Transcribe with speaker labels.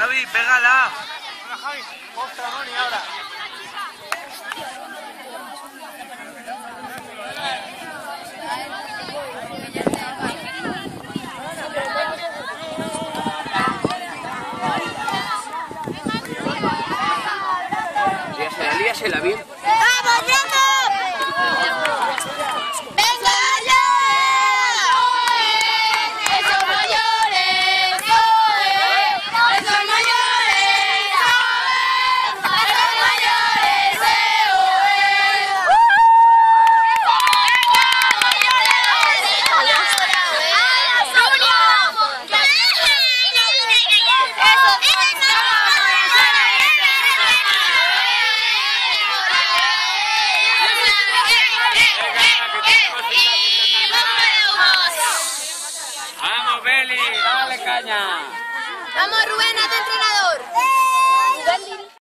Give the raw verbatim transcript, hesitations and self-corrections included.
Speaker 1: Javi, pégala.
Speaker 2: Hola, Javi. Ostras, Moni, ahora.
Speaker 3: Líasela, líasela bien.
Speaker 4: ¡Vamos, Brando! ¡Venga ya! ¡Esos mayores! ¡Esos mayores! ¡Esos mayores!
Speaker 2: ¡Vamos, Beli! ¡Dale caña!
Speaker 4: ¡Vamos, Rubén, haz de entrenador!